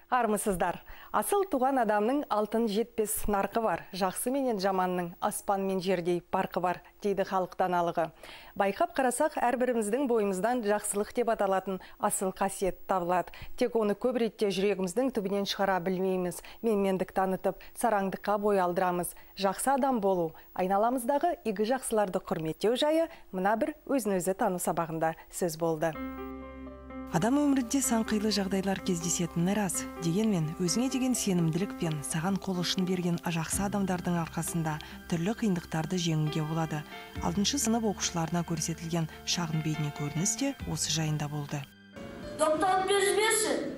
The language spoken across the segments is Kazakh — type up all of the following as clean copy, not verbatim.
Армысыздар. Асыл туған адамның алтын жетпес нарқы бар. Жақсы менен жаманның аспан мен жердей парқы бар, дейді халық даналығы. Байқап қарасақ, әрбіріміздің бойымыздан жақсылық деп аталатын асыл қасиет табылады. Тек оны көп ретте жүрегіміздің түбінен шығара білмейміз. Менмендік танытып, сараңдыққа бой алдырамыз. Жақсы адам болу, айналамыздағы игі жақсыларды құрметтеу жайы мына бір өзін-өзі тану сабағында сөз болды. Адам өмірінде сан қилы жағдайлар кездесетіні рас. Дегенмен, өзіңе деген сенімділік пен саған қол ұшын берген жақсы адамдардың арқасында түрлі қиындықтарды жеңуге болады. 6-шы сынып оқушыларына көрсетілген шағын бейне көрініс те осы жайында болды. Доктор беруші.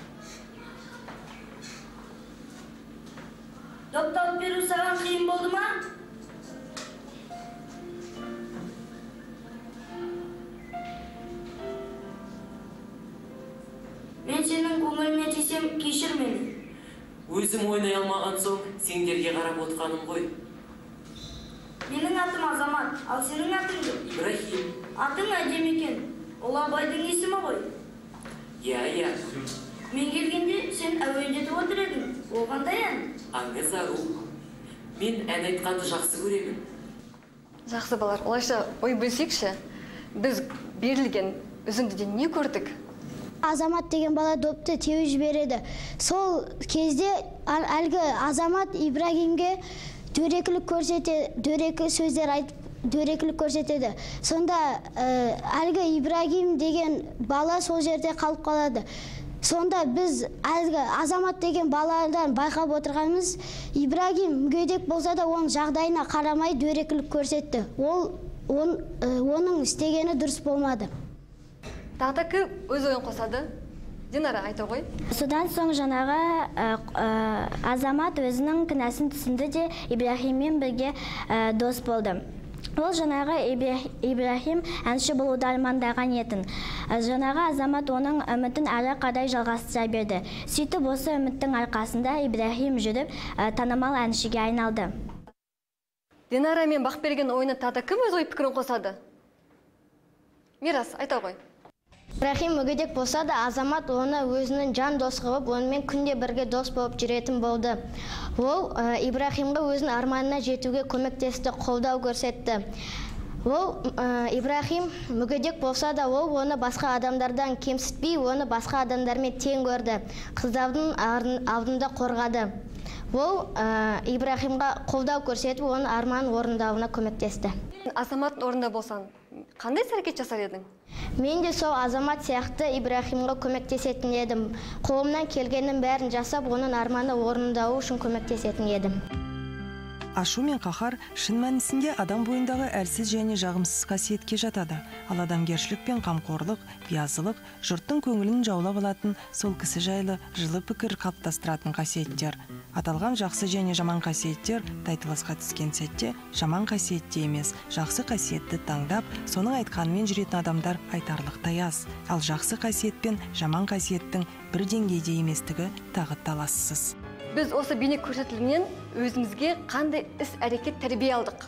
Доктор беру саған қиын болды ма? Мен сенің көңіліне тисем, кешір мені. Өзім ойнай алмаған соң, сендерге қарап отқаным ғой. Менің атым Азамат, ал сенің атың кім? Ибрахим. Атың әдемі екен. Ол Абайдың есімі ғой. Иә. Мен келгенде сен әуендетіп отыр едің. Ол қандай ән? Аңыз ару. Мен ән айтқанды жақсы көремін. Жақсы балар, олайша ой бөлсекші, біз берілген үзіндіден не көрдік? Азамат деген бала допты теуіп жібереді. Сол кезде әлгі Азамат Ибрагимге дөрекілік сөздер айтып, дөрекілік көрсетеді. Сонда әлгі Ибрагим деген бала сол жерде қалып қалады. Сонда біз әлгі Азамат деген баладан байқап отырғанымыз, Ибрагим мүгедек болса да оның жағдайына қарамай дөрекілік көрсетті. Оның істегені дұрыс болмады. Тағда кім өз ойын қосады? Динара, айта ғой. Содан соң жаңағы Азамат өзінің кінәсін түсінді де Ибрахиммен бірге дос болды. Ол жаңағы Ибрахим әнші болуды армандаған етін. Жаңағы Азамат оның үмітін әрі қарай жалғастыра берді. Сөйтіп осы үміттің арқасында Ибрахим жүріп танымал әншіге айналды. Динара мен Бақберген ойыны тағда кім өз ой пікірін қосады? Мирас, айта ғой. Ибрахим мүгедек болса да, Азамат оны өзінің жан дос қылып, онымен күнде бірге дос болып жүретін болды. Ол Ибрахимға өзінің арманына жетуге көмектесті, қолдау көрсетті. Ол Ибрахим мүгедек болса да, ол оны басқа адамдардан кемсітпей, оны басқа адамдармен тең көрді. Қыздардың алдында қорғады. Ол Ибрахимға қолдау көрсетіп, оның арманын орындауына көмектесті. Азаматтың орнында болсан, қандай әрекет жасар едің? Мен де сол Азамат сияқты Ибрахимға көмектесетін едім. Қолымнан келгеннің бәрін жасап, оның арманы орындауы үшін көмектесетін едім. Ашу мен қаһар шын мәнісінде адам бойындағы әлсіз және жағымсыз қасиетке жатады. Ал адамгершілік пен қамқорлық, биязылық, жұрттың көңілін жаулап алатын сол кісі жайлы жылы пікір қалыптастыратын қасиеттер. Аталған жақсы және жаман қасиеттер тайтыласқа түскен сәтте жаман қасиетте емес, жақсы қасиетті таңдап, соның айтқанымен жүретін адамдар айтарлықтай аз. Ал жақсы қасиет пен жаман қасиеттің бір деңгейде еместігі тағы талассыз. Біз осы бейне көрсетілімнен өзімізге қандай іс-әрекет тәрбие алдық?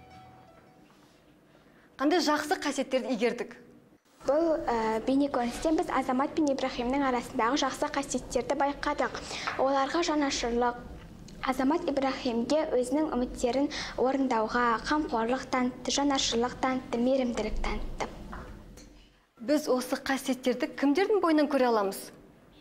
Қандай жақсы қасиеттерді игердік? Бұл бейне көріністен біз Азамат пен Ибрахимнің арасындағы жақсы қасиеттерді байқадық. Оларға жанашырлық, Азамат Ибрахимге өзінің үміттерін орындауға қамқорлық танытты, жанашырлық танытты, мейірімділік танытты. Біз осы қасиеттерді кімдердің бойынан көре аламыз?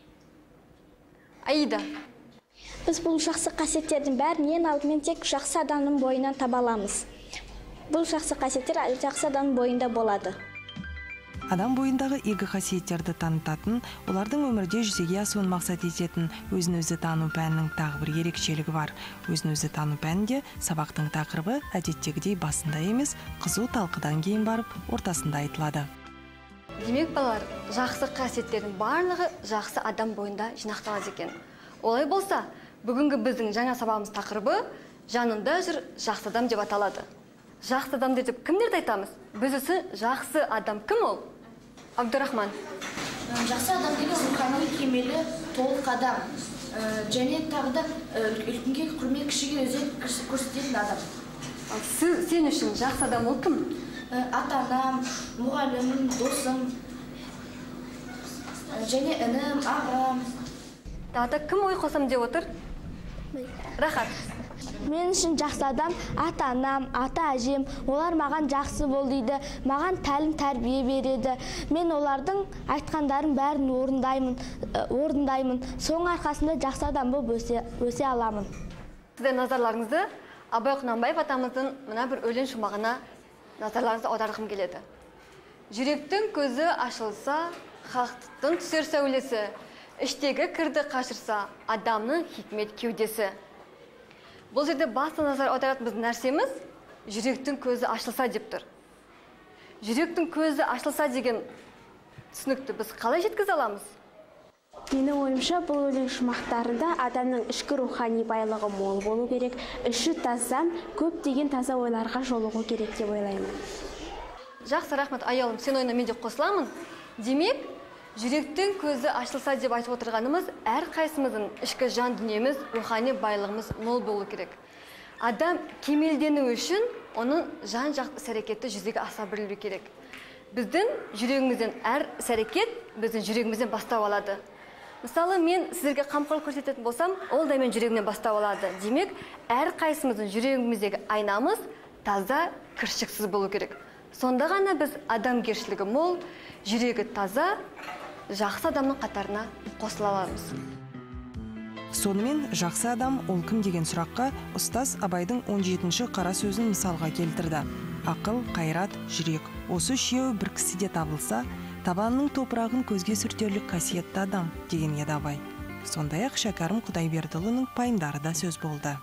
Аида. Біз бұл жақсы қасиеттердің бәрін ең алдымен тек жақсы адамның бойынан таба аламыз. Бұл жақсы қасиеттер жақсы адамның бойында болады. Адам бойындағы игі қасиеттерді танытатын, олардың өмірде жүзеге асуын мақсат ететін өзін-өзі тану пәнінің тағы бір ерекшелігі бар. Өзін-өзі тану пәнінде сабақтың тақырыбы әдеттегідей басында емес, қызу талқыдан кейін барып, ортасында айтылады. Демек балар, жақсы қасиеттердің барлығы жақсы адам бойында жинақталады екен. Олай болса, бүгінгі біздің жаңа сабағымыз тақырыбы жанында жүр жақсы адам деп аталады. Жақсы адам деп кімдерді айтамыз? Біз үшін жақсы адам кім ол? Абдурахман. Жақсы адам деген рухани кемелі толық адам. Және тағы да үлкенге құрмет, кішіге өзек көрсететін адам. Сен үшін жақсы адам ол кім? Ата-анам, мұғалімім, досым, және інім, ағам. Тағы кім ой қосам деп отыр? Рахат. Мен үшін жақсы адам ата-анам, ата-әжем, олар маған жақсы бол дейді, маған тәлім тәрбие береді. Мен олардың айтқандарын бәрін орындаймын. Соның арқасында жақсы адам болып өсе аламын. Сіздер назарларыңызды Абай Құнанбаев атамыздың мына бір өлең шумағына назарларыңызды аударғым келеді. Жүректің көзі ашылса, хақтықтың түсер сәулесі, іштегі кірді қашырса, адамның хикмет кеудесі. Бұл жерде басты назар аударатын біздің нәрсеміз жүректің көзі ашылса деп тұр. Жүректің көзі ашылса деген түсінікті біз қалай жеткізе аламыз? Менің ойымша бұл өлең шумақтарында адамның ішкі рухани байлығы мол болу керек, іші таза, көптеген таза ойларға жолығу керек деп ойлаймын. Жақсы, рахмет аялым, сен ойына мен де қосыламын. Демек, жүректің көзі ашылса деп айтып отырғанымыз, әр қайсымыздың ішкі жан дүниеміз, рухани байлығымыз мол болу керек. Адам кемелдену үшін оның жан жақты іс-әрекеті жүзеге аса білуі керек. Біздің жүрегімізден әр іс-әрекет біздің жүрегімізден бастау алады. Мысалы, мен сіздерге қамқорлық көрсететін болсам, ол да мен жүрегімнен бастау алады. Демек, әр қайсымыздың жүрегіміздегі айнамыз таза, кіршіксіз болу керек. Сонда ғана біз адамгершілігі мол, жүрегі таза, жақсы адамның қатарына қосыла аламыз. Сонымен жақсы адам ол кім деген сұраққа ұстаз Абайдың 17-ші қара сөзін мысалға келтірді. Ақыл, қайрат, жүрек. Осы үшеуі бір кісіде табылса, табанның топырағын көзге сүртерлік қасиетті адам деген еді Абай. Сондай-ақ Шәкәрім Құдайбердіұлының пайымдары да сөз болды.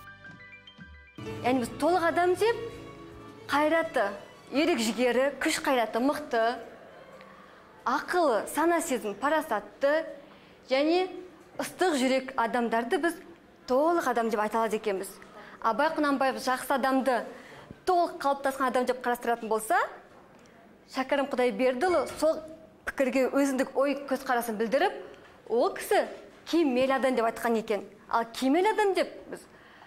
Яғни біз толық адам деп, қайраты, ерік жігері, күш қайраты мықты, ақылы, сана сезім, парасатты, және ыстық жүрек адамдарды біз толық адам деп айта алады екенбіз. Абай Құнанбаев жақсы адамды толық қалыптасқан адам деп қарастыратын болса, Шәкәрім Құдайбердіұлы сол пікірге өзіндік ой көзқарасын білдіріп, ол кісі кемел адам деп айтқан екен. Ал кемел адам деп біз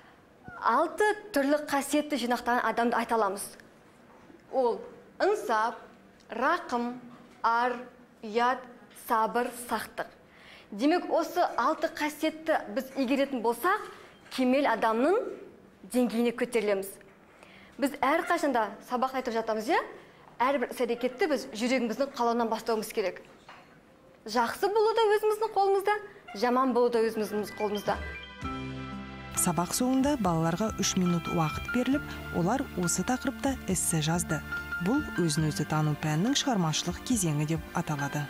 6 түрлі қасиетті жинақтаған адамды айта аламыз. Ол ынсап, рақым, ар, ұят, сабыр, сақтық. Демек, осы 6 қасиетті біз игеретін болсақ, кемел адамның деңгейіне көтерілеміз. Біз әр қашанда сабақ айтып жатамыз, әрбір іс-әрекетті біз жүрегіміздің қалауынан бастауымыз керек. Жақсы болу да өзіміздің қолымызда, жаман болу да өзіміздің қолымызда. Сабақ соңында балаларға 3 минут уақыт беріліп, олар осы тақырыпта эссе жазды. Бұл өзін-өзі тану пәнінің шығармашылық кезеңі деп аталады.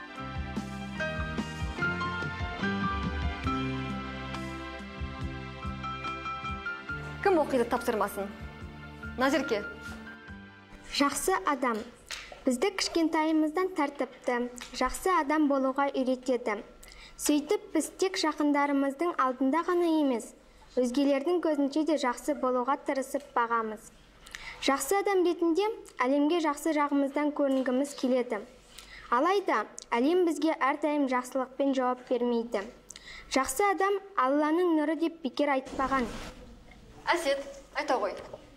Кім оқиды тапсырмасын? Назерке. Жақсы адам. Бізді кішкентайымыздан тәртіпті, жақсы адам болуға үйретеді. Сөйтіп, біз тек жақындарымыздың алдында ғана емес, өзгелердің көзінше де жақсы болуға тырысып бағамыз. Жақсы адам ретінде әлемге жақсы жағымыздан көрінгіміз келеді. Алайда, әлем бізге әрдайым жақсылықпен жауап бермейді. Жақсы адам Алланың нұры деп бекер айтпаған. Әсет, айта ғой.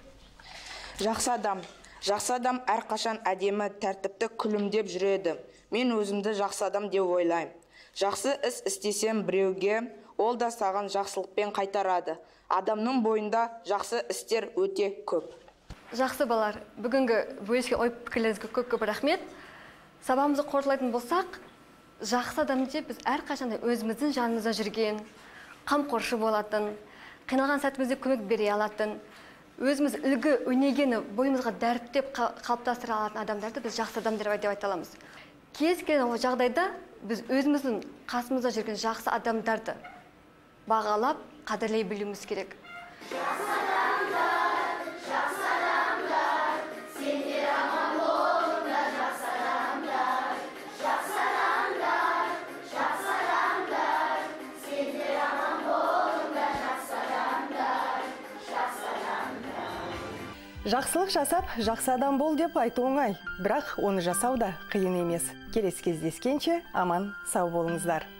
Жақсы адам әрқашан әдемі, тәртіпті күлімдеп жүреді. Мен өзімді жақсы адам деп ойлаймын. Жақсы іс істесем біреуге, ол да саған жақсылықпен қайтарады. Адамның бойында жақсы істер өте көп. Жақсы балар, бүгінгі бөліскен ой пікірлеріңізге көп рахмет. Сабағымызды қорытындылайтын болсақ, жақсы адам деп біз әрқашанда өзіміздің жанымызда жүрген, қамқоршы болатын, қиналған сәтімізде көмек бере алатын, өзіміз үлгі өнегені бойымызға дәріптеп қалыптастыра алатын адамдарды біз жақсы адамдар деп айта аламыз. Кез келген жағдайда біз өзіміздің қасымызда жүрген жақсы адамдарды бағалап, қадірлей білуіміз керек. Жақсылық жасап, жақсы адам бол деп айту оңай, бірақ оны жасау да қиын емес. Келесі кездескенше аман сау болыңыздар.